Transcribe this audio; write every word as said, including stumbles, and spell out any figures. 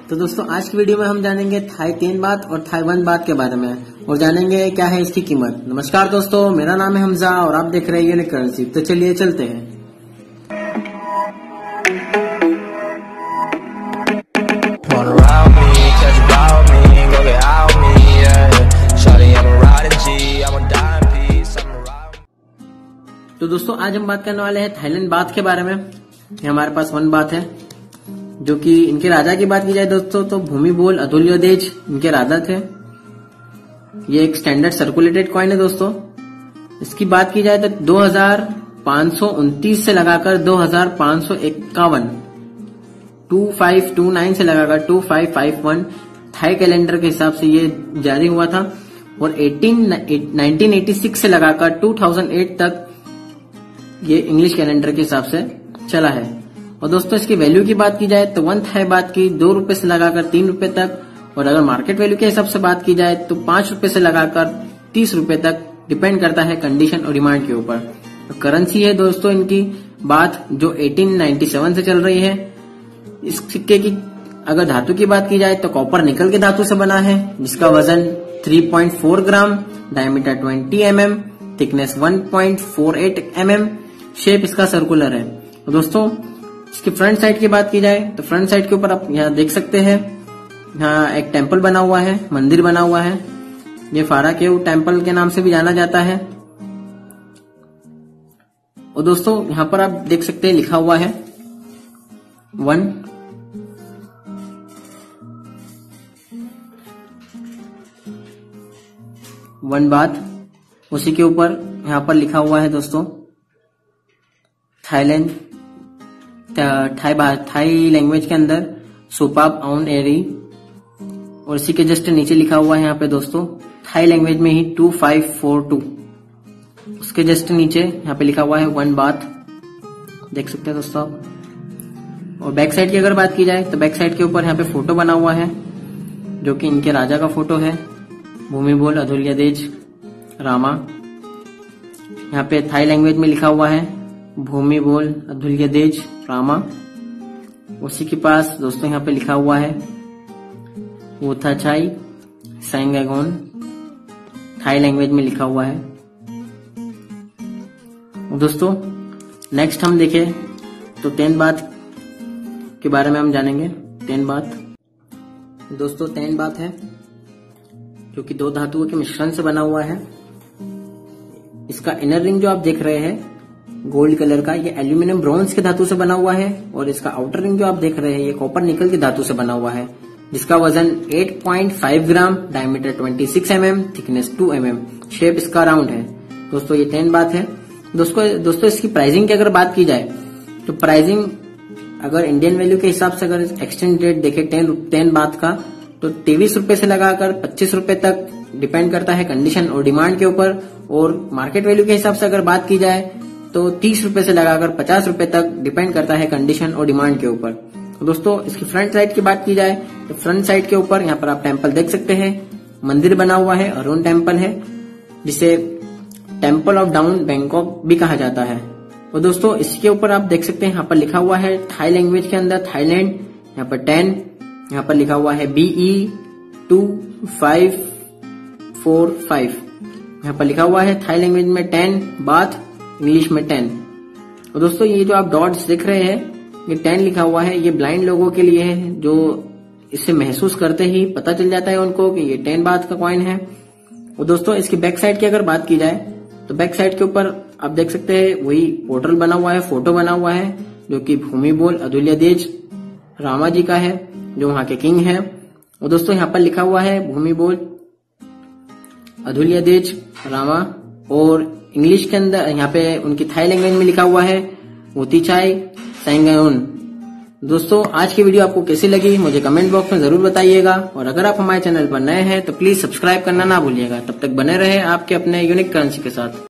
तो दोस्तों आज की वीडियो में हम जानेंगे थाई टेन बात और थाई वन बात के बारे में और जानेंगे क्या है इसकी कीमत। नमस्कार दोस्तों, मेरा नाम है हमजा और आप देख रहे हैं यूनिक करेंसी। तो चलिए चलते हैं। तो दोस्तों आज हम बात करने वाले हैं थाईलैंड बात के बारे में। ये हमारे पास वन बात है जो कि इनके राजा की बात की जाए दोस्तों तो भूमिबोल अदुल्योदेज इनके राजा थे। ये एक स्टैंडर्ड सर्कुलेटेड कॉइन है दोस्तों। इसकी बात की जाए तो दो हजार पांच सौ उनतीस से लगाकर दो हजार पांच सौ इक्यावन टू फाइव टू नाइन से लगाकर two five five one Thai calendar के हिसाब से ये जारी हुआ था और नाइनटीन एटी सिक्स से लगाकर टू थाउजेंड एट तक ये इंग्लिश कैलेंडर के हिसाब से चला है। और दोस्तों इसकी वैल्यू की बात की जाए तो वन थाई बात की दो रुपए से लगाकर तीन रुपए तक, और अगर मार्केट वैल्यू के हिसाब से बात की जाए तो पांच रुपए से लगाकर तीस रुपए तक, डिपेंड करता है कंडीशन और डिमांड के ऊपर। तो करेंसी है दोस्तों इनकी बात जो अठारह सौ सत्तानवे से चल रही है। इस सिक्के की अगर धातु की बात की जाए तो कॉपर निकल के धातु से बना है जिसका वजन तीन पॉइंट चार ग्राम, डायमीटर बीस M M, thickness one point four eight M M, shape इसका सर्कुलर है। तो दोस्तों इसकी फ्रंट साइड की बात की जाए तो फ्रंट साइड के ऊपर आप यहाँ देख सकते हैं, यहाँ एक टेम्पल बना हुआ है, मंदिर बना हुआ है। ये फारा केव टेम्पल के नाम से भी जाना जाता है। और दोस्तों यहाँ पर आप देख सकते हैं लिखा हुआ है वन वन बात। उसी के ऊपर यहाँ पर लिखा हुआ है दोस्तों थाईलैंड थाई थाई लैंग्वेज के अंदर सोपाप आउन एरी, और इसी के जस्ट नीचे लिखा हुआ है यहाँ पे दोस्तों थाई लैंग्वेज में ही टू फाइव फोर टू। उसके जस्ट नीचे यहाँ पे लिखा हुआ है वन बात, देख सकते हैं दोस्तों आप। और बैक साइड की अगर बात की जाए तो बैक साइड के ऊपर यहाँ पे फोटो बना हुआ है जो कि इनके राजा का फोटो है, भूमिबोल अदुल्योदेज रामा। यहाँ पे थाई लैंग्वेज में लिखा हुआ है भूमिबोल अदुल्योदेज रामा। उसी के पास दोस्तों यहाँ पे लिखा हुआ है वोथाचाई सैंगगोन, थाई लैंग्वेज में लिखा हुआ है। दोस्तों नेक्स्ट हम देखें तो टेन बात के बारे में हम जानेंगे। टेन बात दोस्तों टेन बात है जो कि दो धातुओं के मिश्रण से बना हुआ है। इसका इनर रिंग जो आप देख रहे हैं गोल्ड कलर का, ये एल्यूमिनियम ब्रॉन्ज के धातु से बना हुआ है, और इसका आउटर रिंग जो आप देख रहे हैं ये कॉपर निकल के धातु से बना हुआ है जिसका वजन आठ पॉइंट पाँच ग्राम, डायमीटर छब्बीस M M, thickness two M M, shape इसका राउंड है। दोस्तों ये टेन बात है। दोस्तों दोस्तों इसकी प्राइसिंग की अगर बात की जाए तो प्राइसिंग अगर इंडियन वैल्यू के हिसाब से अगर एक्सचेंज रेट देखे टेन टेन बात का तो तेईस रुपए से लगाकर पच्चीस रुपए तक, डिपेंड करता है कंडीशन और डिमांड के ऊपर। और मार्केट वैल्यू के हिसाब से अगर बात की जाए तो तीस रुपए से लगाकर पचास रुपए तक, डिपेंड करता है कंडीशन और डिमांड के ऊपर। तो दोस्तों इसकी फ्रंट साइड की बात की जाए तो फ्रंट साइड के ऊपर यहाँ पर आप टेम्पल देख सकते हैं, मंदिर बना हुआ है, अरुण टेम्पल है जिसे टेम्पल ऑफ डाउन बैंकॉक भी कहा जाता है। और दोस्तों इसके ऊपर आप देख सकते हैं यहाँ पर लिखा हुआ है थाई लैंग्वेज के अंदर थाईलैंड, यहाँ पर टेन, यहाँ पर लिखा हुआ है BE two five four five, यहाँ पर लिखा हुआ है थाई लैंग्वेज में टेन बात, इंग्लिश में टेन। और दोस्तों ये जो आप डॉट्स देख रहे हैं ये टेन लिखा हुआ है, ये ब्लाइंड लोगों के लिए है जो इसे महसूस करते ही पता चल जाता है उनको कि ये टेन बात का कॉइन है। और दोस्तों इसकी बैक साइड की अगर बात की जाए तो बैक साइड के ऊपर आप देख सकते हैं वही पोर्टल बना हुआ है, फोटो बना हुआ है जो कि भूमिबोल अदुल्योदेज रामा जी का है जो वहां के किंग है। और दोस्तों यहाँ पर लिखा हुआ है भूमिबोल अदुल्योदेज रामा, और इंग्लिश के अंदर यहाँ पे उनकी थाई लैंग्वेज में लिखा हुआ है वोथाचाई सैंगगोन। दोस्तों आज की वीडियो आपको कैसी लगी मुझे कमेंट बॉक्स में जरूर बताइएगा, और अगर आप हमारे चैनल पर नए हैं तो प्लीज सब्सक्राइब करना ना भूलिएगा। तब तक बने रहे आपके अपने यूनिक करेंसी के साथ।